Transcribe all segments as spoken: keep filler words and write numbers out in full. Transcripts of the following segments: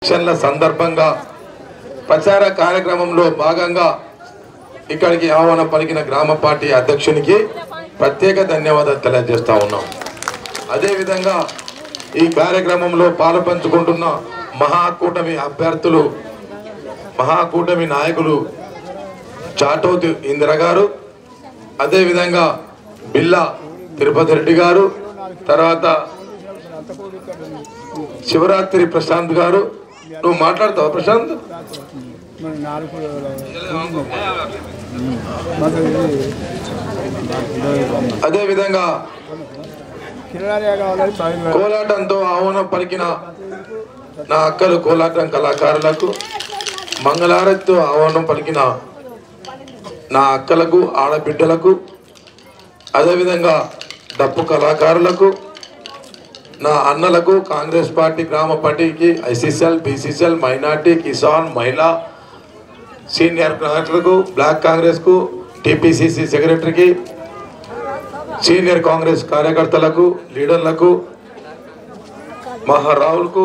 ఎలక్షన్ల సందర్భంగా ప్రచార కార్యక్రమంలో భాగంగా ఇక్కడికి ఆహ్వానం పలికిన గ్రామ పార్టీ అధ్యక్షునికి ప్రత్యేక ధన్యవాదాలు తెలియజేస్తా ఉన్నాం. అదేవిధంగా ఈ కార్యక్రమంలో పాలుపంచుకుంటున్న మహాకూటమి అభ్యర్థులు మహాకూటమి నాయకులు చాటోతి ఇందిర గారు, అదేవిధంగా బిల్లా తిరుపతి రెడ్డి గారు, తర్వాత శివరాత్రి ప్రశాంత్ గారు. నువ్వు మాట్లాడతావా ప్రశాంత్? అదేవిధంగా కోలాటంతో ఆహ్వానం పలికిన నా అక్కలు కోలాటం కళాకారులకు, మంగళారతితో ఆహ్వానం పలికిన నా అక్కలకు ఆడబిడ్డలకు, అదేవిధంగా డప్పు కళాకారులకు, నా అన్నలకు, కాంగ్రెస్ పార్టీ గ్రామ పార్టీకి ఐసీసీఎల్, బీసీసీఎల్, మైనార్టీ, కిసాన్, మహిళా సీనియర్ నాయకులకు, బ్లాక్ కాంగ్రెస్కు, టీపీసీసీ సెక్రటరీకి, సీనియర్ కాంగ్రెస్ కార్యకర్తలకు, లీడర్లకు, మహారావులకు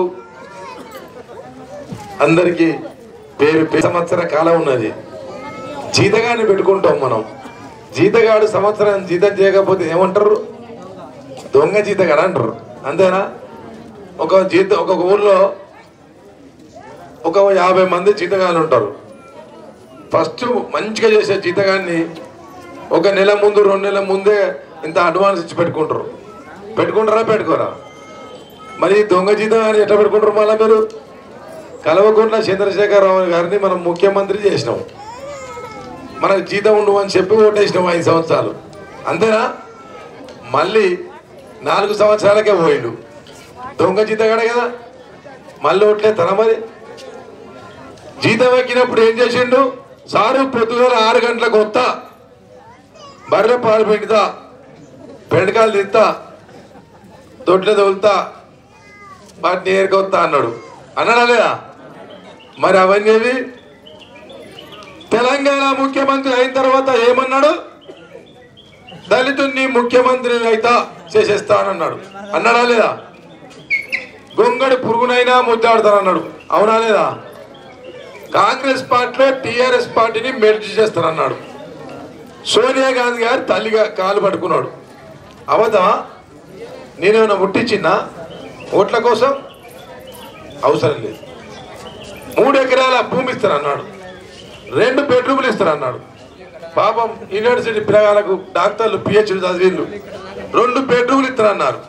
అందరికీ పేరు పేరు సంవత్సర కాలం ఉన్నది. జీతగాన్ని పెట్టుకుంటాం మనం. జీతగాడు సంవత్సరం జీతం చేయకపోతే ఏమంటారు? దొంగ జీతగాడు అంటారు. అంతేనా? ఒక జీత ఒక ఊళ్ళో ఒక యాభై మంది జీతగాళ్ళు ఉంటారు. ఫస్ట్ మంచిగా చేసే జీతగాన్ని ఒక నెల ముందు రెండు నెలల ముందే ఇంత అడ్వాన్స్ ఇచ్చి పెట్టుకుంటారు. పెట్టుకుంటారా పెట్టుకోరా? మరి దొంగ జీతగాన్ని ఎట్లా పెట్టుకుంటారు? మళ్ళీ మీరు కల్వకుంట్ల చంద్రశేఖరరావు గారిని మనం ముఖ్యమంత్రి చేసినాం. మనకు జీతం ఉండు అని చెప్పి ఓటేసినాం ఐదు సంవత్సరాలు. అంతేనా? మళ్ళీ నాలుగు సంవత్సరాలకే పోయిండు. దొంగ జీతగాడే కదా, మళ్ళీ ఓట్లే తన. మరి జీతం ఎక్కినప్పుడు ఏం చేసిండు? సారు పొద్దుగల ఆరు గంటలకు వస్తా, బర్రె పాలు పెడతా, బెండకాయలు తిస్తా, దొడ్లు తోలుతా, వాటిని ఏరుకొస్తా అన్నాడు. అన్నాడా లేదా? మరి అవన్నీ తెలంగాణ ముఖ్యమంత్రి అయిన తర్వాత ఏమన్నాడు? దళితుని ముఖ్యమంత్రి అయితే చేసేస్తానన్నాడు. అన్నాడా లేదా? గొంగడి పురుగునైనా ముద్దాడుతానన్నాడు. అవునా లేదా? కాంగ్రెస్ పార్టీలో టీఆర్ఎస్ పార్టీని మెర్జ్ చేస్తానన్నాడు. సోనియా గాంధీ గారు తల్లిగా కాలు పట్టుకున్నాడు. అవదా? నేనేమైనా ముట్టించిన్నా ఓట్ల కోసం? అవసరం లేదు. మూడు ఎకరాల భూమి ఇస్తానన్నాడు. రెండు బెడ్రూమ్లు ఇస్తానన్నాడు. పాపం యూనివర్సిటీ పిల్లగాలకు డాక్టర్లు పిహెచ్డి చదివిళ్ళు రెండు బెడ్రూమ్లు ఇస్తానన్నారు.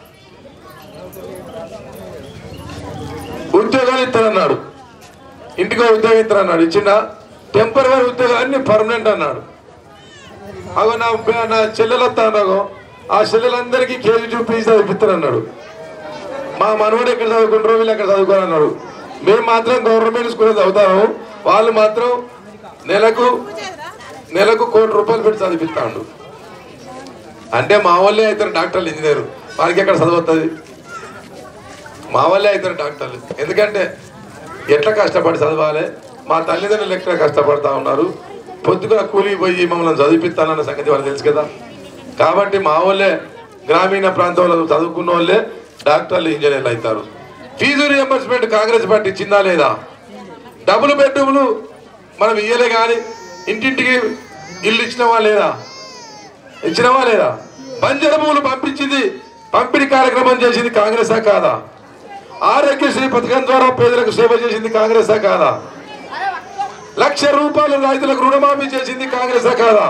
ఉద్యోగాలు ఇస్తానన్నాడు. ఇంటికో ఉద్యోగం ఇస్తానన్నాడు. ఇచ్చిన టెంపరరీ ఉద్యోగాన్ని పర్మనెంట్ అన్నాడు. అగో నా నా చెల్లెలు వస్తానగో ఆ చెల్లెలందరికీ కేజీ చూపించి చదివిస్తానన్నాడు. మా మనవాడు ఎక్కడ చదువుకుంటారో వీళ్ళు ఎక్కడ చదువుకోరన్నాడు. మేము మాత్రం గవర్నమెంట్ స్కూల్లో చదువుతాము, వాళ్ళు మాత్రం నెలకు నెలకు కోటి రూపాయలు పెట్టి చదివిస్తాడు. అంటే మా వాళ్ళే అవుతారు డాక్టర్లు, ఇంజనీరు. వారికి ఎక్కడ చదువుతుంది? మా వాళ్ళే అవుతారు డాక్టర్లు. ఎందుకంటే ఎట్లా కష్టపడి చదవాలి? మా తల్లిదండ్రులు ఎక్కడ కష్టపడతా ఉన్నారు. పొద్దుగా కూలి పోయి మమ్మల్ని చదివిస్తానన్న సంగతి వాళ్ళు తెలుసు కదా. కాబట్టి మా వాళ్ళే గ్రామీణ ప్రాంతంలో చదువుకున్న వాళ్ళే డాక్టర్లు, ఇంజనీర్లు అవుతారు. ఫీజు రియంబర్స్మెంట్ కాంగ్రెస్ పార్టీ ఇచ్చిందా లేదా? డబుల్ బెడ్రూమ్లు మనం ఇయ్యలే కానీ ఇంటింటికి ఇల్లు ఇచ్చినవా లేదా? ఇచ్చినవా లేదా? బంజర భూములు పంపించింది, పంపిణీ కార్యక్రమం చేసింది కాంగ్రెసా కాదా? ఆరోగ్యశ్రీ పథకం ద్వారా పేదలకు సేవ చేసింది కాంగ్రెసా కాదా? లక్ష రూపాయలు రైతులకు రుణమాఫీ చేసింది కాంగ్రెసా కాదా?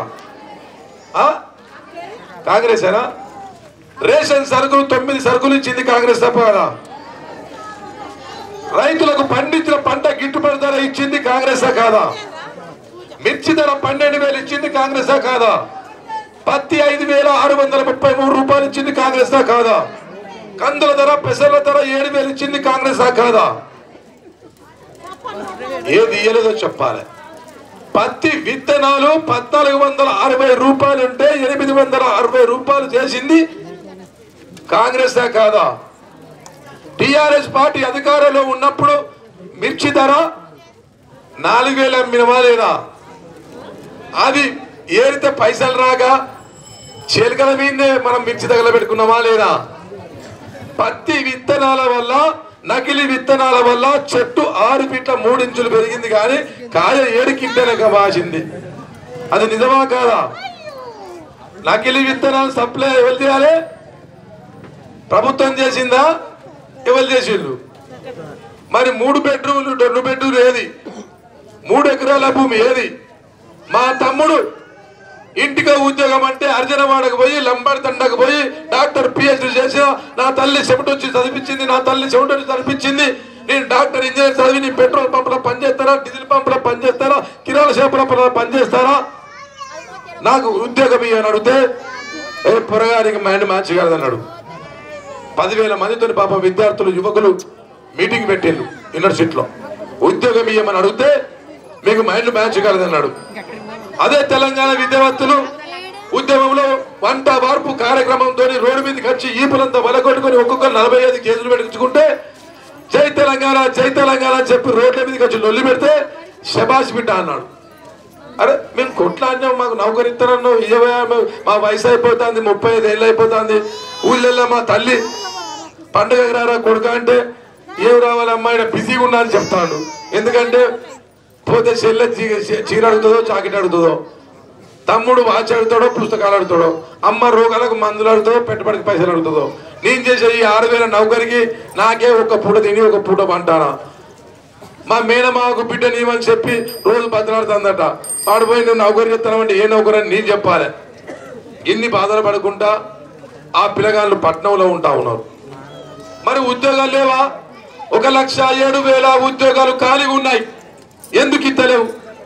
కాంగ్రెసేనా? రేషన్ సరుకులు తొమ్మిది సరుకులు ఇచ్చింది కాంగ్రెస్ కాదా? రైతులకు పండించిన పంట గిట్టుబాటు ధర ఇచ్చింది కాంగ్రెసా కాదా? మిర్చి ధర పన్నెండు వేలు ఇచ్చింది కాంగ్రెసా కాదా? పత్తి ఐదు వేల ఆరు వందల ముప్పై మూడు రూపాయలు ఇచ్చింది కాంగ్రెసా కాదా? కందుల ధర పెసర్ల ధర ఏడు వేలు ఇచ్చింది కాంగ్రెసా కాదా? ఏది ఇయ్యలేదో చెప్పాలి. పత్తి విత్తనాలు పద్నాలుగు వందల అరవై రూపాయలు ఉంటే ఎనిమిది వందల అరవై రూపాయలు చేసింది కాంగ్రెసా కాదా? టిఆర్ఎస్ పార్టీ అధికారంలో ఉన్నప్పుడు మిర్చి ధర నాలుగు వేల అమ్మినవా లేదా? అది ఏరితే పైసలు రాగా చేలికల మీదనే మనం మిర్చి తగలబెట్టుకున్నామా లేదా? పత్తి విత్తనాల వల్ల నకిలీ విత్తనాల వల్ల చెట్టు ఆరు ఫీట్ల మూడు ఇంచులు పెరిగింది కానీ కాయ ఏడు కింటెనక వాసింది. అది నిజమా కాదా? నకిలీ విత్తనాలు సప్లై ఎవరు చేయాలి? ప్రభుత్వం చేసిందా? ఎవరు చేసిండ్రు? మరి మూడు బెడ్రూమ్లు రెండు బెడ్రూమ్లు ఏది? మూడు ఎకరాల భూమి ఏది? మా తమ్ముడు ఇంటికి ఉద్యోగం అంటే అర్జనవాడకు పోయి లంబాడి తండకు పోయి డాక్టర్ పిహెచ్డి చేసిన నా తల్లి చెమట వచ్చి చదివించింది, నా తల్లి చెమట వచ్చి చదివించింది. నేను డాక్టర్ ఇంజనీర్ చదివి నీ పెట్రోల్ పంపులో పనిచేస్తారా, డీజిల్ పంపులో పనిచేస్తారా, కిరాణా షాపులో పనిచేస్తారా, నాకు ఉద్యోగం ఇవ్వని అడిగితే ఏ పొరగానికి మైండ్ మ్యాచ్ కాదన్నాడు. పదివేల మందితో పాపం విద్యార్థులు యువకులు మీటింగ్ పెట్టిండు యూనివర్సిటీలో. ఉద్యోగం ఇవ్వమని అడిగితే మీకు మైండ్ మ్యాచ్ కాదన్నాడు. అదే తెలంగాణ విద్యార్థులు ఉద్యమంలో వంట వార్పు కార్యక్రమంతో రోడ్డు మీదకి వచ్చి ఈపులంతా వలగొట్టుకుని ఒక్కొక్కరు నలభై ఐదు కేసులు పెట్టించుకుంటే జై తెలంగాణ జై తెలంగాణ అని చెప్పి రోడ్ల మీదకి వచ్చి లొల్లి పెడితే శబాష్ బిడ్డ అన్నాడు. అరే మేము కొట్లాడినాం, మాకు నౌకరిస్తానన్నాం, ఇరవై మా వయసు అయిపోతుంది, ముప్పై ఐదు ఏళ్ళు అయిపోతుంది, ఊళ్ళల్లో మా తల్లి పండుగకి రారా కొడుక అంటే ఏం రావాలి అమ్మాయి బిజీగా ఉన్నా అని చెప్తాడు. ఎందుకంటే పోతే చెల్లె చీర అడుగుతుందో చాకెట్ అడుగుతుందో, తమ్ముడు వాచ్ అడుగుతాడో పుస్తకాలు అడుగుతాడో, అమ్మ రోగాలకు మందులు అడుగుతుందో పెట్టుబడికి పైసలు అడుగుతుందో. నేను చేసే ఈ ఆరు వేల నౌకరికి నాకే ఒక పూట తిని ఒక పూట పంటానా? మా మేనమాకు బిడ్డ నీవని చెప్పి రోజు బతలాడుతుందట. వాడిపోయి నువ్వు నౌకరి చెప్తానంటే ఏ నౌకరి అని నేను చెప్పాలి. ఇన్ని బాధలు పడుకుంటా ఆ పిల్లగాళ్ళు పట్నంలో ఉంటా ఉన్నారు. మరి ఉద్యోగాలు లేవా? ఒక లక్ష ఏడు వేల ఉద్యోగాలు ఖాళీగా ఉన్నాయి. ఎందుకు ఇస్తలేవు?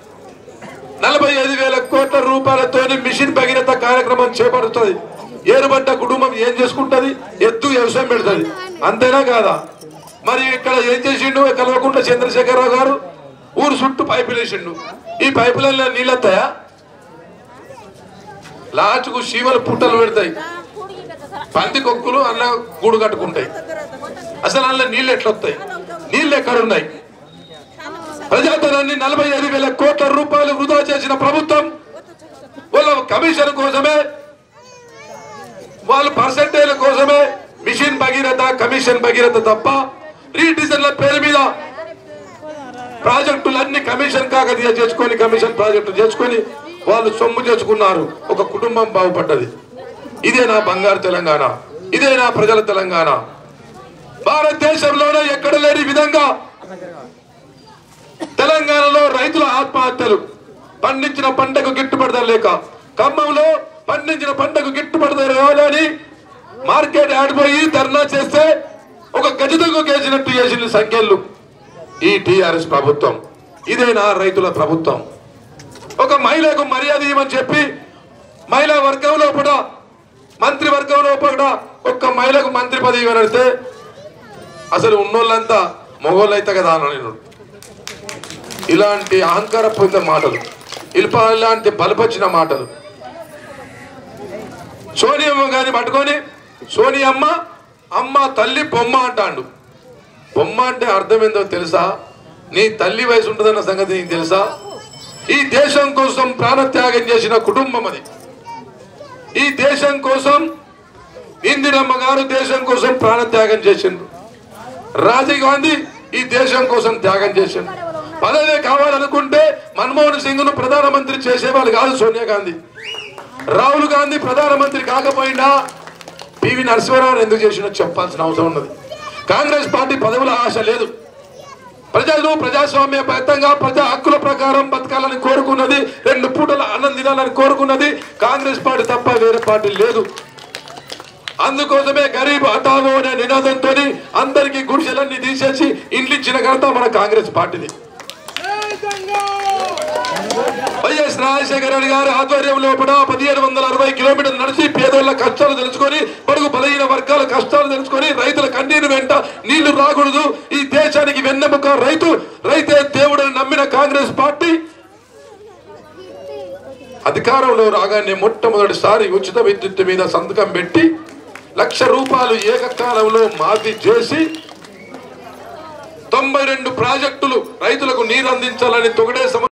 నలభై ఐదు వేల కోట్ల రూపాయలతో మిషన్ భగీరథ కార్యక్రమం చేపడుతుంది. ఏరుబడ్డ కుటుంబం ఏం చేసుకుంటది? ఎద్దు వ్యవసాయం పెడుతుంది. అంతేనా కాదా? మరి ఇక్కడ ఏం చేసిండు కల్వకుంట్ల చంద్రశేఖరరావు గారు? ఊరు చుట్టూ పైపులు వేసిండు. ఈ పైపులలో నీళ్ళు వస్తాయా? లాచుకు శీవలు పుట్టలు పెడతాయి, పంది కొక్కులు అన్న గూడు కట్టుకుంటాయి. అసలు అందులో నీళ్ళు ఎట్లొస్తాయి? నీళ్ళు ఎక్కడున్నాయి? ప్రజాధనాన్ని నలభై ఐదు వేల కోట్ల రూపాయలు వృధా చేసిన ప్రభుత్వం వాళ్ళ కమిషన్ కోసమే, వాళ్ళ పర్సెంటేజ్ కోసమే మిషన్ భగీరథ కమిషన్ భగీరథ తప్ప రీడిజైన్ల పేరు మీద ప్రాజెక్టులన్నీ కమిషన్ కాకతీయ చేసుకొని కమిషన్ ప్రాజెక్టు చేసుకొని వాళ్ళు సొమ్ము చేసుకున్నారు. ఒక కుటుంబం బాగుపడ్డది. ఇదే నా బంగారు తెలంగాణ, ఇదే నా ప్రజల తెలంగాణ. భారతదేశంలోనే ఎక్కడ లేని విధంగా తెలంగాణలో రైతుల ఆత్మహత్యలు, పండించిన పంటకు గిట్టుబడి ధర లేక, ఖమ్మంలో పండించిన పంటకు గిట్టుబడి ధర కావాలని మార్కెట్ ఆడిపోయి ధర్నా చేస్తే ఒక గజదొంగ కేసినట్టు చేసిన సంఖ్యలు ఈ టిఆర్ఎస్ ప్రభుత్వం. ఇదే నా రైతుల ప్రభుత్వం. ఒక మహిళకు మర్యాద ఇవ్వమని చెప్పి మహిళా వర్గంలో కూడా మంత్రి వర్గంలో కూడా ఒక్క మహిళకు మంత్రి పదవి ఇవ్వనడితే అసలు ఉన్నోళ్ళంతా మగోళ్ళు అయితే కదా అన్నాడు. ఇలాంటి అహంకార పొందే మాటలు, ఇల్ప ఇలాంటి బలపరిచిన మాటలు సోనియమ్మ గారిని పట్టుకొని సోనియమ్మ అమ్మ తల్లి బొమ్మ అంటాడు. బొమ్మ అంటే అర్థం ఏందో తెలుసా? నీ తల్లి వయసు ఉంటుందన్న సంగతి నీకు తెలుసా? ఈ దేశం కోసం ప్రాణత్యాగం చేసిన కుటుంబం అది. ఈ దేశం కోసం ఇందిరమ్మ గారు దేశం కోసం ప్రాణత్యాగం చేసిండ్రు. రాజీవ్ గాంధీ ఈ దేశం కోసం త్యాగం చేసిండ్రు. పదవే కావాలనుకుంటే మన్మోహన్ సింగ్ ను ప్రధానమంత్రి చేసేవాళ్ళు కాదు సోనియా గాంధీ. రాహుల్ గాంధీ ప్రధానమంత్రి కాకపోయినా పివి నరసింహారావు ఎందుకు చేసినో చెప్పాల్సిన అవసరం ఉన్నది. కాంగ్రెస్ పార్టీ పదవుల ఆశ లేదు. ప్రజలు ప్రజాస్వామ్యబద్ధంగా ప్రజా హక్కుల ప్రకారం బతకాలని కోరుకున్నది, రెండు పూటల అన్నం తినాలని కోరుకున్నది కాంగ్రెస్ పార్టీ తప్ప వేరే పార్టీ లేదు. అందుకోసమే గరీబ్ హఠావో అనే నినాదంతో అందరికీ గుడిసెలన్నీ తీసేసి ఇండ్లు ఇచ్చిన ఘనత మన కాంగ్రెస్ పార్టీది. వైఎస్ రాజశేఖర రెడ్డి గారి ఆధ్వర్యంలో కూడా పదిహేడు వందల అరవై కిలోమీటర్లు నడిచి పేదోళ్ల కష్టాలు తెలుసుకొని, బడుగు బలహీన వర్గాల కష్టాలు తెలుసుకొని, రైతుల కన్నీరు వెంట నీళ్లు రాకూడదు, ఈ దేశానికి వెన్నెముక రైతు, రైతే దేవుడని నమ్మిన కాంగ్రెస్ పార్టీ అధికారంలో రాగానే మొట్టమొదటిసారి ఉచిత విద్యుత్ మీద సంతకం పెట్టి లక్ష రూపాయలు ఏకకాలంలో మాఫీ చేసి తొంభై రెండు ప్రాజెక్టులు రైతులకు నీరు అందించాలని తొగడే